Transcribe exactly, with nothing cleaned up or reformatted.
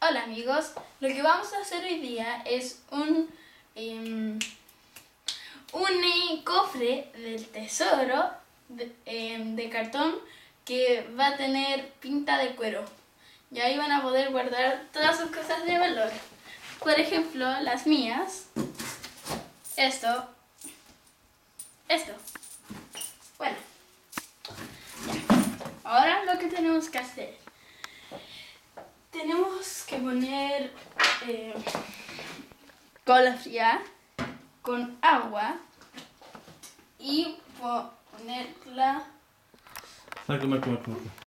Hola amigos, lo que vamos a hacer hoy día es un, um, un eh, cofre del tesoro de, eh, de cartón que va a tener pinta de cuero. Y ahí van a poder guardar todas sus cosas de valor. Por ejemplo, las mías. Esto. Esto. Bueno. Ya. Ahora lo que tenemos que hacer. Tenemos que poner eh, cola fría con agua y ponerla... Marco, Marco, Marco, Marco.